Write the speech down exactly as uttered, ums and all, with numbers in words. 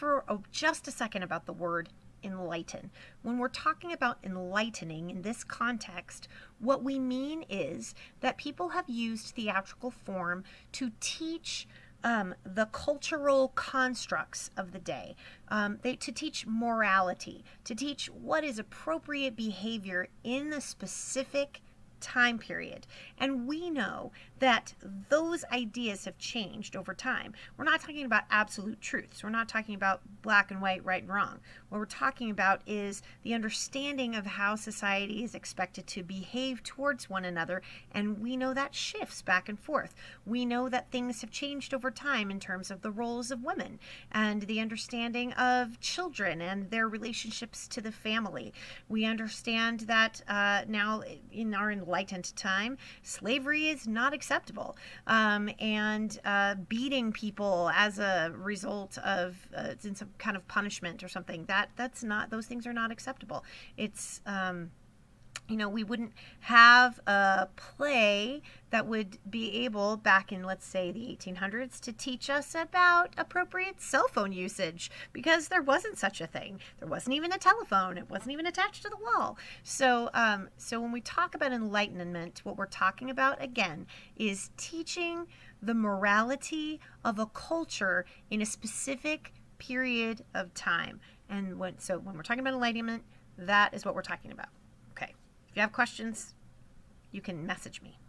for oh, just a second about the word enlighten. When we're talking about enlightening in this context, what we mean is that people have used theatrical form to teach um, the cultural constructs of the day, um, they, to teach morality, to teach what is appropriate behavior in the specific time period. And we know that those ideas have changed over time. We're not talking about absolute truths. We're not talking about black and white, right and wrong. What we're talking about is the understanding of how society is expected to behave towards one another, and we know that shifts back and forth. We know that things have changed over time in terms of the roles of women and the understanding of children and their relationships to the family. We understand that uh, now in our enlightened time, slavery is not acceptable, um, and uh, beating people as a result of uh, in some kind of punishment or something, that that's not, those things are not acceptable. It's um, you know, we wouldn't have a play that would be able, back in, let's say, the eighteen hundreds, to teach us about appropriate cell phone usage, because there wasn't such a thing. There wasn't even a telephone. It wasn't even attached to the wall. So, um, so when we talk about enlightenment, what we're talking about, again, is teaching the morality of a culture in a specific period of time. And when, so when we're talking about enlightenment, that is what we're talking about. Okay. If you have questions, you can message me.